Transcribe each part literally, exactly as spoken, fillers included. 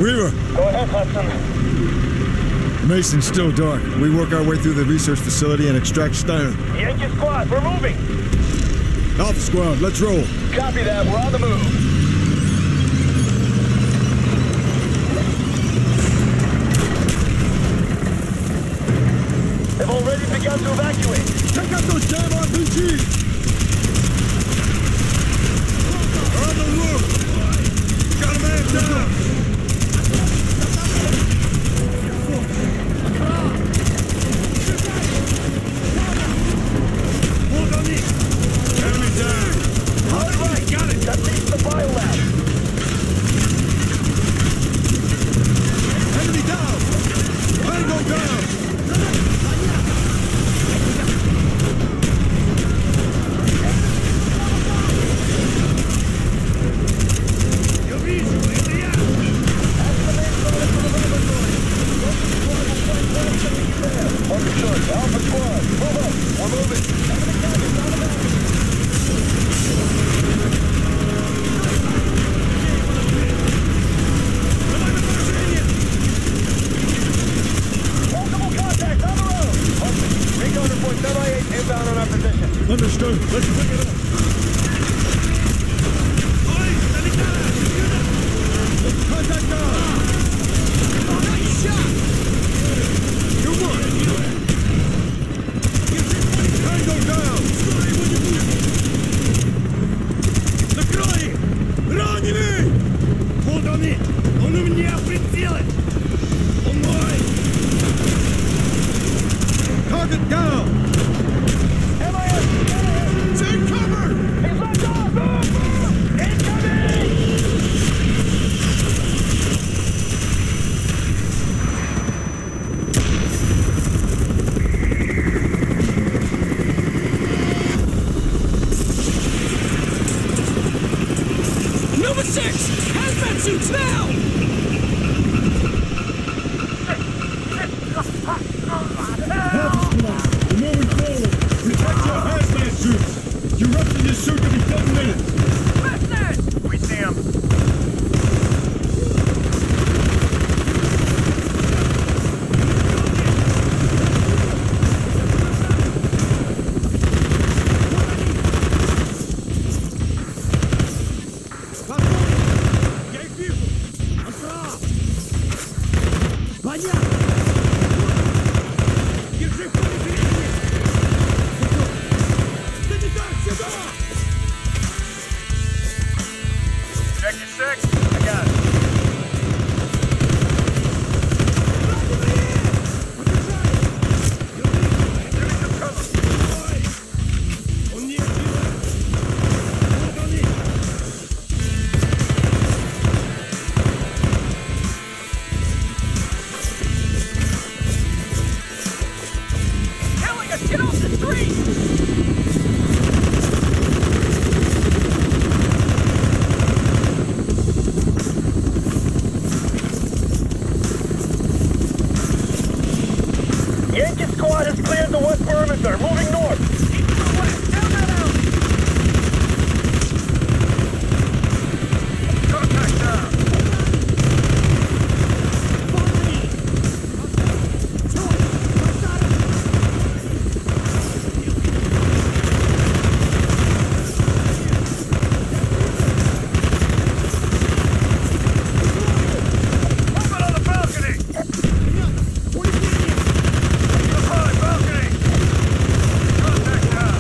Weaver! Go ahead, Hudson. Mason's still dark. We work our way through the research facility and extract Steiner. Yankee squad, we're moving! Alpha squad, let's roll. Copy that, we're on the move. They've already begun to evacuate. Take out those damn R P Gs! They're on the roof! Got a man down! Hold on it! Enemy down! All right, got it! That leads the biolab! Enemy down! Tango down! Alpha squad, move up! We're moving! Multiple contacts on the road! Recon report seven eight inbound on our position. Understood. Let's pick it up. Contact down! Nice shot! You won! Tango down! Накрой! Раненый! Вот он и! Он у меня прицелен! Он мой! Target down! M I S! Take cover! He's left off! Move! Move! Incoming! Number six! Hazmat suits now! We're moving forward! Protect your hazmat suits! Your rest of your suit will be ten minutes! Hazmat! We see him. Я их вижу! Он прав! Понятно! Держи в поле зрения! Да не так сюда! Check your six. I got it. Giving some cover. Он не отбивает! Вот они! Killing us! Get off the street! Yankee squad has cleared the west perimeter. Moving north. Keep to the west. Down that alley. Contact down. Movement on the balcony. The high balcony. Contact down.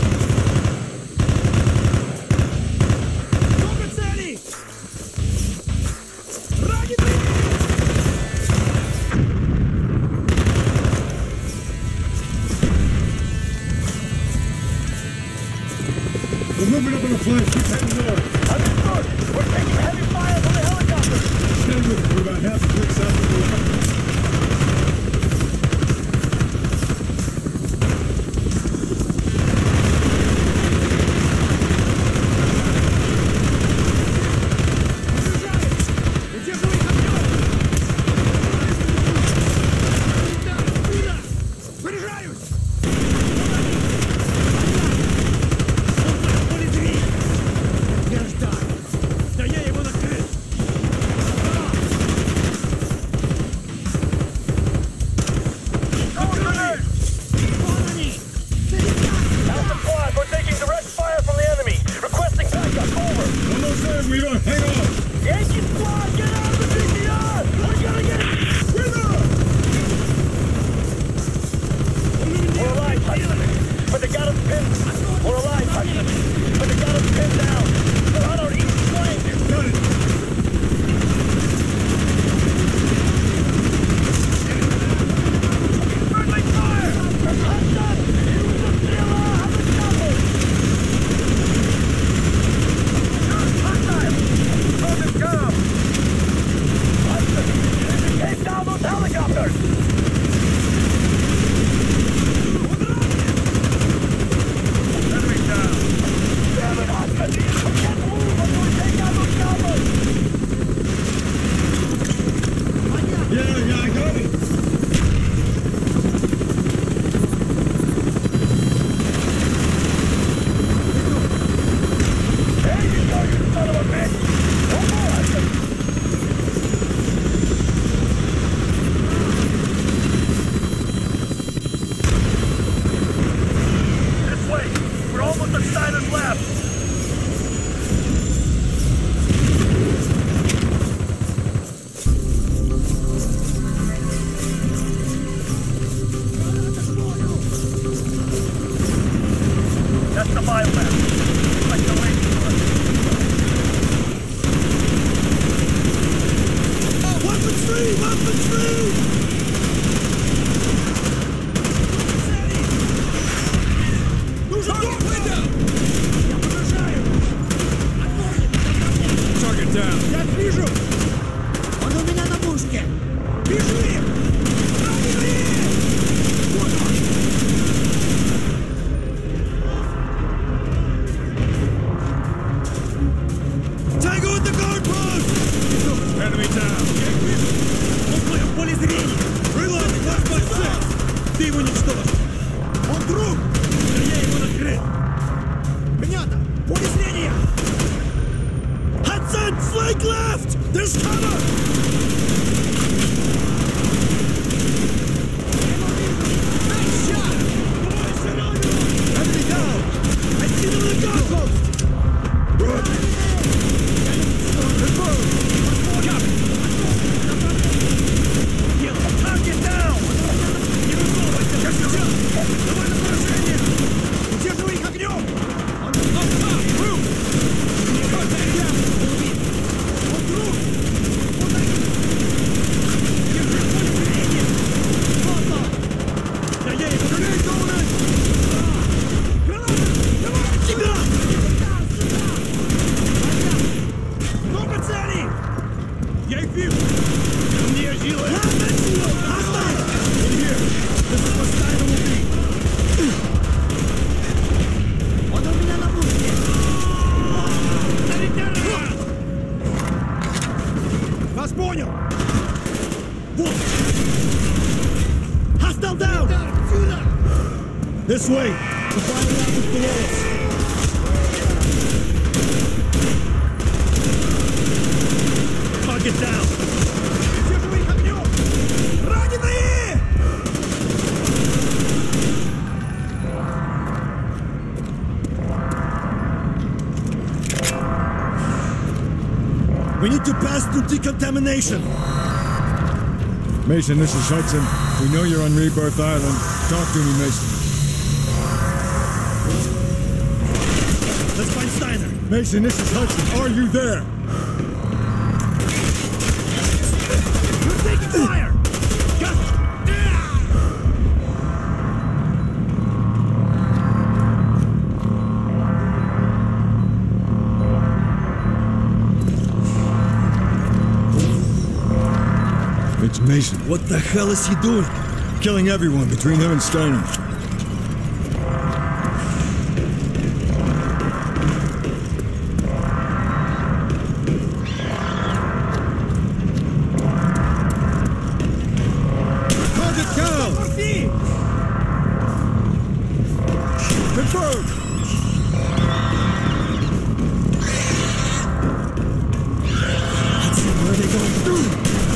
Много целей! Раненый! We're moving up on the flank. Keep heading north. Understood. We're taking heavy fire from the helicopter. Stay with us. We're about half a click south of the line. Удерживай их огнем! Туда! Заряжаюсь! Поле зрения! Подтверждаю! Да я его накрыл! We're alive, Hudson, but they got us pinned down. They're on our east flank. Got it. Friendly fire! Hudson! It was a killer! Have a double! Hostile! Target down! Hudson! Take down those helicopters! Enemy down! Damn it, Hudson! We can't move until we take down those towers! Yeah, yeah, I got it. There you go, you son of a bitch! One more, Hudson! This way! We're almost at Steiner's lab! That's the biolab. Like the lady to us. Weapon free! Weapon free! Нужен дом! Target down. Я вижу! Он у меня на пушке! Бежи! Раненые! Вот он! Tango at the guard post! Enemy down. Уплыл в поле зрения! Reload! Flashback six! Ты его уничтожь! Он друг! Я его накрыл! Принято! Поле зрения! Hudson! Flank left! There's cover! Nice shot! Enemy down! I see them on the guard post! Good! Target down! Не высовывайся! Я сейчас! Давай на поражение! Удерживай их огнем! Он up top! Roof! Contact down! Он друг! Он один! Держи поле зрения! Фото! Да я его граней, Bowman! Граната! Давай! Сюда! Много целей! Я их вижу! Мне силы! Оставь! Here! This is what Steiner will be! Он у меня на пушке! Вас понял! Вот! Hostile down! This way! The final lap is below us! Target down! Удерживай их огнем! Раненые! We need to pass through decontamination! Mason, this is Hudson. We know you're on Rebirth Island. Talk to me, Mason. Let's find Steiner! Mason, this is Hudson. Are you there? You're taking fire! Got it! It's Mason. What the hell is he doing? Killing everyone between him and Steiner. Target down! Confirmed! Let's see where they going through!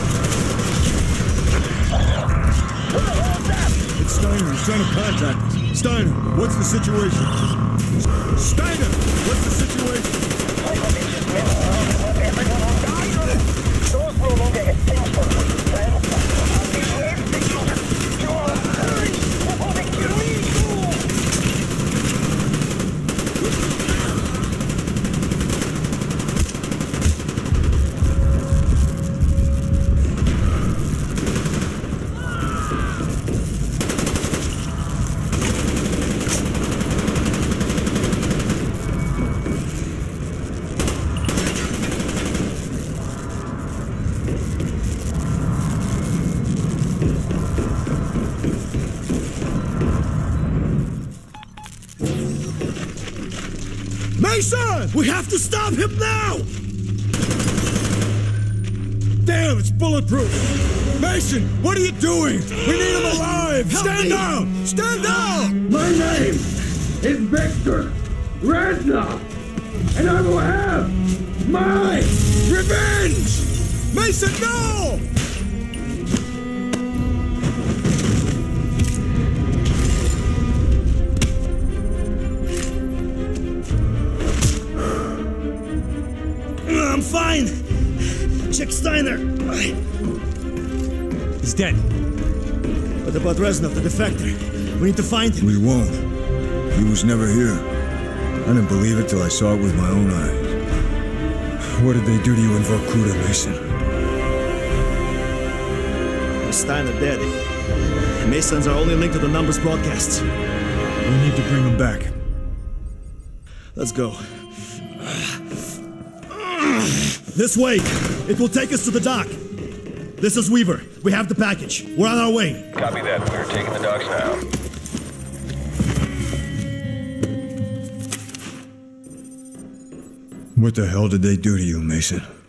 It's Steiner. He's trying to contact us. Steiner, what's the situation? Steiner, what's the situation? Those no longer essential. Mason! We have to stop him now! Damn, it's bulletproof! Mason, what are you doing? We need him alive! Help Stand me. down! Stand down! My name is Viktor Reznov, and I will have my Revenge! Mason, no! I'm fine. Check Steiner. He's dead. What about Reznov, the defector? We need to find him. We won't. He was never here. I didn't believe it till I saw it with my own eyes. What did they do to you in Vorkuta, Mason? Steiner dead. Mason's our only link to the numbers broadcasts. We need to bring him back. Let's go. This way! It will take us to the dock. This is Weaver. We have the package. We're on our way. Copy that. We're taking the docks now. What the hell did they do to you, Mason?